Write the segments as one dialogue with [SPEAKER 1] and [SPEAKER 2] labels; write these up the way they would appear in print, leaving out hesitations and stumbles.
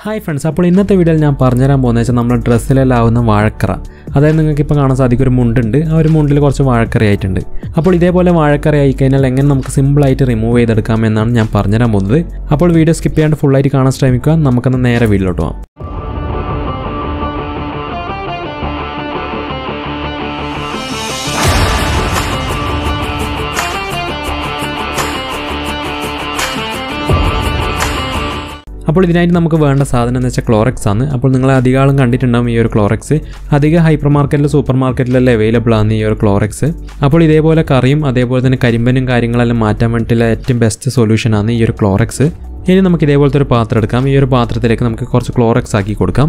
[SPEAKER 1] Hi friends, അപ്പോൾ ഇന്നത്തെ വീഡിയോയിൽ ഞാൻ പറഞ്ഞുതരാൻ പോകുന്നത് വെച്ചാൽ നമ്മുടെ ഡ്രസ്സിലെല്ലാവുന്ന വാഴക്കറ. അതായത് നിങ്ങൾക്ക് ഇപ്പോൾ കാണാൻ സാധിക്കും ഒരു മുണ്ടുണ്ട്, ആ ഒരു മുണ്ടിൽ കുറച്ച് വാഴക്കറ ആയിട്ടുണ്ട്. അപ്പോൾ ഇതേപോലെ വാഴക്കറ ആയി കഴിഞ്ഞാൽ എങ്ങനെ നമുക്ക് സിമ്പിളായിട്ട് റിമൂവ് ചെയ്തെടുക്കാം എന്നാണ് ഞാൻ പറഞ്ഞുതരാൻ പോകുന്നത്. അപ്പോൾ വീഡിയോ സ്കിപ്പ് ചെയ്യാണ്ട് ഫുള്ളായിട്ട് കാണാൻ ശ്രമിക്കുക. നമുക്കൊന്ന് നേരെ വീഡിയോയിലോട്ട് പോകാം. അപ്പോൾ ഇതിനായിട്ട് നമുക്ക് വേണ്ട സാധനം എന്ന് വെച്ചാൽ ക്ലോറക്സ് ആണ്. അപ്പോൾ നിങ്ങൾ അധികം കണ്ടിട്ടുണ്ടാകും ഈ ഒരു ക്ലോറക്സ്. അധികം ഹൈപ്പർ മാർക്കറ്റിലും സൂപ്പർ മാർക്കറ്റിലെല്ലാം അവൈലബിൾ ആണ് ഈ ഒരു ക്ലോറക്സ്. അപ്പോൾ ഇതേപോലെ കറിയും അതേപോലെ തന്നെ കരിമ്പനും കാര്യങ്ങളെല്ലാം മാറ്റാൻ വേണ്ടിയിട്ടുള്ള ഏറ്റവും ബെസ്റ്റ് സൊല്യൂഷൻ ആണ് ഈ ഒരു ക്ലോറക്സ്. ഇനി നമുക്ക് ഇതേപോലത്തെ ഒരു പാത്രം എടുക്കാം. ഈ ഒരു പാത്രത്തിലേക്ക് നമുക്ക് കുറച്ച് ക്ലോറക്സ് ആക്കി കൊടുക്കാം.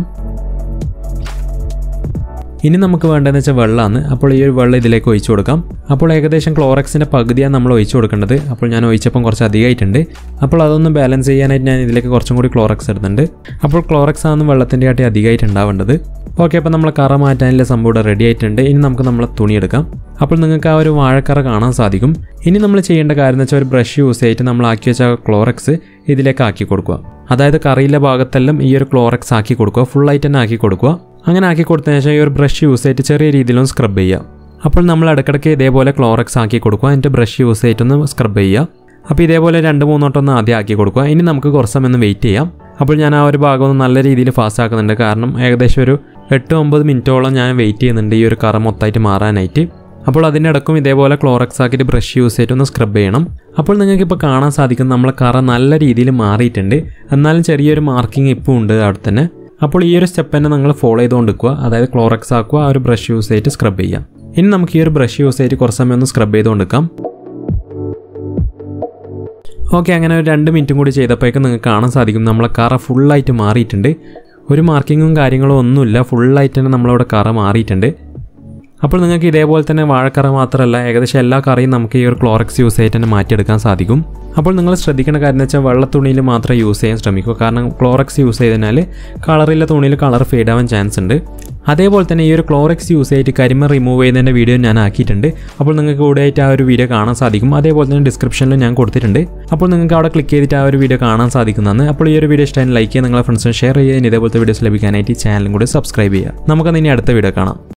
[SPEAKER 1] ഇനി നമുക്ക് വേണ്ടതെന്ന് വെച്ചാൽ വെള്ളമാണ്. അപ്പോൾ ഈ ഒരു വെള്ളം ഇതിലേക്ക് ഒഴിച്ചു കൊടുക്കാം. അപ്പോൾ ഏകദേശം ക്ലോറക്സിൻ്റെ പകുതിയാണ് നമ്മൾ ഒഴിച്ചു കൊടുക്കേണ്ടത്. അപ്പോൾ ഞാൻ ഒഴിച്ചപ്പം കുറച്ച് അധികമായിട്ടുണ്ട്. അപ്പോൾ അതൊന്ന് ബാലൻസ് ചെയ്യാനായിട്ട് ഞാൻ ഇതിലേക്ക് കുറച്ചും കൂടി ക്ലോറക്സ് ഇടുന്നുണ്ട്. അപ്പോൾ ക്ലോറക്സ് ആണ് വെള്ളത്തിൻ്റെ ആട്ടി അധികമായിട്ട് ഉണ്ടാവേണ്ടത്. ഓക്കെ, അപ്പോൾ നമ്മൾ കറ മാറ്റാനുള്ള സംഭവം ഇവിടെ റെഡി ആയിട്ടുണ്ട്. ഇനി നമുക്ക് നമ്മളെ തുണി എടുക്കാം. അപ്പോൾ നിങ്ങൾക്ക് ആ ഒരു വാഴക്കറ കാണാൻ സാധിക്കും. ഇനി നമ്മൾ ചെയ്യേണ്ട കാര്യം എന്ന് വെച്ചാൽ ഒരു ബ്രഷ് യൂസ് ചെയ്തിട്ട് നമ്മൾ ആക്കി വെച്ച ക്ലോറക്സ് ഇതിലേക്ക് ആക്കി കൊടുക്കുക. അതായത് കറിയിലെ ഭാഗത്തെല്ലാം ഈ ഒരു ക്ലോറക്സ് ആക്കി കൊടുക്കുക, ഫുള്ളായിട്ട് തന്നെ ആക്കി കൊടുക്കുക. അങ്ങനെ ആക്കി കൊടുത്തതിന് ശേഷം ഈ ഒരു ബ്രഷ് യൂസ് ചെയ്തിട്ട് ചെറിയ രീതിയിലൊന്ന് സ്ക്രബ് ചെയ്യുക. അപ്പോൾ നമ്മൾ ഇടയ്ക്കിടയ്ക്ക് ഇതേപോലെ ക്ലോറക്സ് ആക്കി കൊടുക്കുക, എന്നിട്ട് ബ്രഷ് യൂസ് ചെയ്തിട്ടൊന്ന് സ്ക്രബ് ചെയ്യുക. അപ്പോൾ ഇതേപോലെ 2-3 വട്ടം ആദ്യം ആക്കി കൊടുക്കുക. ഇനി നമുക്ക് കുറച്ച് സമയം ഒന്ന് വെയിറ്റ് ചെയ്യാം. അപ്പോൾ ഞാൻ ആ ഒരു ഭാഗം ഒന്ന് നല്ല രീതിയിൽ ഫാസ്റ്റ് ആക്കുന്നുണ്ട്. കാരണം ഏകദേശം ഒരു 8-9 മിനിറ്റോളം ഞാൻ വെയിറ്റ് ചെയ്യുന്നുണ്ട് ഈ ഒരു കറ മൊത്തമായിട്ട് മാറാനായിട്ട്. അപ്പോൾ അതിൻ്റെ ഇടക്കും ഇതേപോലെ ക്ലോറക്സ് ആക്കിയിട്ട് ബ്രഷ് യൂസ് ചെയ്തിട്ടൊന്ന് സ്ക്രബ് ചെയ്യണം. അപ്പോൾ നിങ്ങൾക്കിപ്പോൾ കാണാൻ സാധിക്കും നമ്മളെ കറ നല്ല രീതിയിൽ മാറിയിട്ടുണ്ട്. എന്നാലും ചെറിയൊരു മാർക്കിംഗ് ഇപ്പോൾ ഉണ്ട് അവിടെ തന്നെ. അപ്പോൾ ഈ ഒരു സ്റ്റെപ്പ് തന്നെ നിങ്ങൾ ഫോളോ ചെയ്തുകൊണ്ടിരിക്കുക. അതായത് ക്ലോറക്സ് ആക്കുക, ആ ഒരു ബ്രഷ് യൂസ് ചെയ്തിട്ട് സ്ക്രബ് ചെയ്യാം. ഇനി നമുക്ക് ഈ ഒരു ബ്രഷ് യൂസ് ചെയ്തിട്ട് കുറച്ച് സമയം ഒന്ന് സ്ക്രബ് ചെയ്തുകൊണ്ടിരിക്കാം. ഓക്കെ, അങ്ങനെ ഒരു 2 മിനിറ്റും കൂടി ചെയ്തപ്പോഴേക്കും നിങ്ങൾക്ക് കാണാൻ സാധിക്കും നമ്മളെ കറ ഫുള്ളായിട്ട് മാറിയിട്ടുണ്ട്. ഒരു മാർക്കിങ്ങും കാര്യങ്ങളും ഒന്നുമില്ല, ഫുള്ളായിട്ട് തന്നെ നമ്മളവിടെ കറ മാറിയിട്ടുണ്ട്. അപ്പോൾ നിങ്ങൾക്ക് ഇതേപോലെ തന്നെ വാഴക്കറ മാത്രമല്ല ഏകദേശം എല്ലാ കറിയും നമുക്ക് ഈ ഒരു ക്ലോറക്സ് യൂസ് ചെയ്തിട്ട് തന്നെ മാറ്റിയെടുക്കാൻ സാധിക്കും. അപ്പോൾ നിങ്ങൾ ശ്രദ്ധിക്കേണ്ട കാര്യം എന്ന് വെച്ചാൽ വെള്ള തുണിയിൽ മാത്രം യൂസ് ചെയ്യാൻ ശ്രമിക്കുക. കാരണം ക്ലോറക്സ് യൂസ് ചെയ്തതിനാൽ കളറില്ല തുണിയിൽ കളർ ഫെയ്ഡ് ആവാൻ ചാൻസ് ഉണ്ട്. അതേപോലെ തന്നെ ഈ ഒരു ക്ലോറക്സ് യൂസ് ചെയ്തിട്ട് കരിമ റിമൂവ് ചെയ്യുന്നതിൻ്റെ വീഡിയോ ഞാൻ ആക്കിയിട്ടുണ്ട്. അപ്പോൾ നിങ്ങൾക്ക് കൂടെ ആയിട്ട് ആ ഒരു വീഡിയോ കാണാൻ സാധിക്കും. അതേപോലെ തന്നെ ഡിസ്ക്രിപ്ഷനിൽ ഞാൻ കൊടുത്തിട്ടുണ്ട്. അപ്പോൾ നിങ്ങൾക്ക് അവിടെ ക്ലിക്ക് ചെയ്തിട്ട് ആ ഒരു വീഡിയോ കാണാൻ സാധിക്കുന്നതാണ്. അപ്പോൾ ഈ ഒരു വീഡിയോ ഇഷ്ടമായി ലൈക്ക് ചെയ്യുക, നിങ്ങളുടെ ഫ്രണ്ട്സിന് ഷെയർ ചെയ്യുക. ഇതേപോലത്തെ വീഡിയോസ് ലഭിക്കാനായിട്ട് ഈ ചാനലും കൂടി സബ്സ്ക്രൈബ് ചെയ്യുക. നമുക്കത് ഇനി അടുത്ത വീഡിയോ കാണാം.